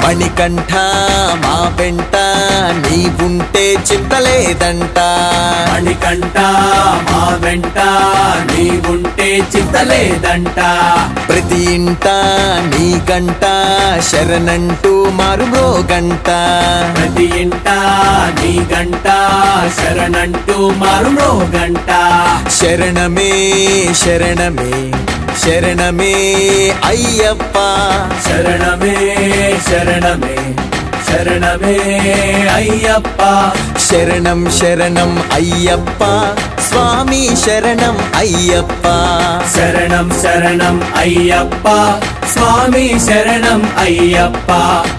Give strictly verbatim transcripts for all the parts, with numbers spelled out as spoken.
మణికంఠ మా వెంట నీవుంటే చింతలేదంట మణికంఠ మా వెంట నీవుంటే చింతలేదంట ప్రతి ఇంట నీ గంట శరణంటూ మారుమ్రోగంట ప్రతి ఇంట నీ గంట శరణంటూ మారుమ్రోగంట శరణమే శరణమే శరణమే అయ్యప్ప శరణమే శరణమే శరణమే అయ్యప్ప శరణం శరణం అయ్యప్ప స్వామి శరణం అయ్యప్ప శరణం శరణం అయ్యప్ప స్వామి శరణం అయ్యప్ప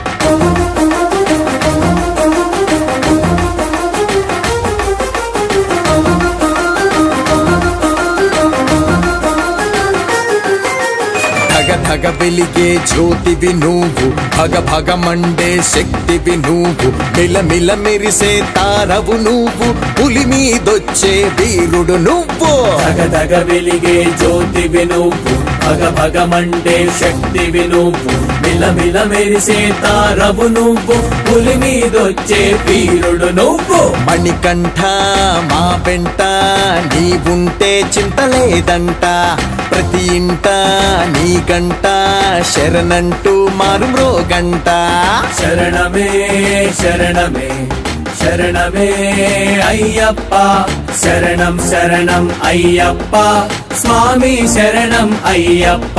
ధగ ధగ వెలిగే జ్యోతివి నువ్వు భగ భగ మండే శక్తివి నువ్వు మిలమిల మెరిసే తారవు నువ్వు పులి మీదొచ్చే వీరుడు నువ్వు ధగ ధగ వెలిగే జ్యోతివి నువ్వు భగ భగ మండే శక్తివి నువ్వు మిలమిల మెరిసే తారవు నువ్వు పులి మీదొచ్చే వీరుడు నువ్వు మణికంఠ మా వెంట నీవుంటే చింతలేదంట ప్రతి ఇంట నీ గంట శరణంటూ మారుమ్రోగంట శరణమే శరణమే శరణమే అయ్యప్ప శరణం శరణం అయ్యప్ప స్వామి శరణం అయ్యప్ప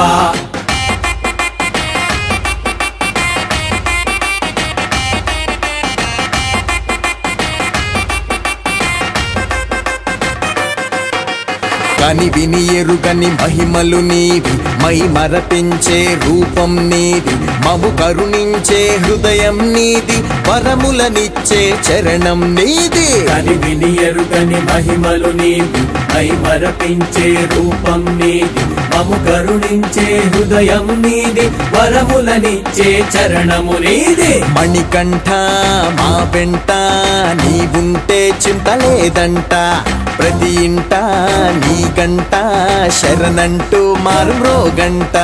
కని విని ఎరుగని మహిమలు నీవి మై మరపించే రూపం నీది మము కరుణించే హృదయం నీది వరములనిచ్చే చరణం నీది కని విని ఎరుగని మహిమలు నీవి మై మరపించే రూపం నీది మము కరుణించే హృదయం నీది వరములనిచ్చే చరణము నీది మణికంఠ మా వెంట నీవుంటే చింతలేదంట ప్రతి ఇంట నీ గంట శరణంటూ మారుమ్రోగంట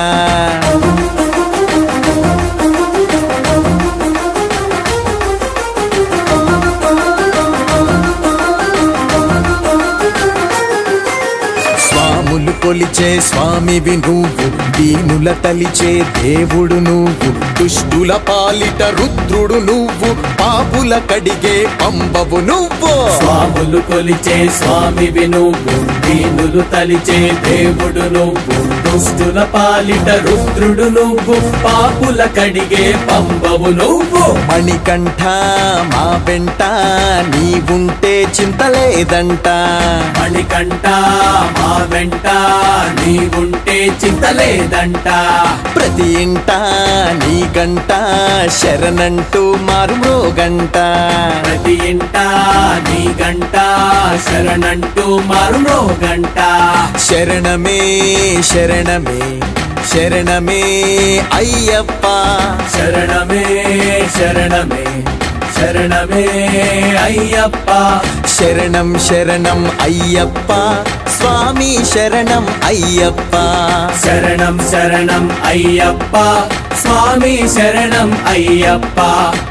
స్వాములు కొలిచే స్వామివి నువ్వు దీనుల తలిచే దేవుడు నువ్వు దుష్టుల పాలిట రుద్రుడు నువ్వు పాపుల కడిగే పంబవు నువ్వు స్వాములు కొలిచే స్వామివి నువ్వు దీనులు తలిచే దేవుడు నువ్వు దుష్టుల పాలిట రుద్రుడు నువ్వు పాపుల కడిగే పంబవు నువ్వు మణికంఠ మా వెంట నీవుంటే చింతలేదంట మణికంఠ మా వెంట నీవుంటే చింతలేదంట ప్రతి ఇంట నీ గంట శరణంటూ మారుమ్రోగంట ప్రతి ఇంట నీ గంట శరణంటూ మారుమ్రోగంట శరణమే శరణమే శరణమే అయ్యప్ప శరణమే శరణమే శరణమే అయ్యప్ప శరణం శరణం అయ్యప్ప స్వామి శరణం అయ్యప్ప శరణం శరణం అయ్యప్ప స్వామి శరణం అయ్యప్ప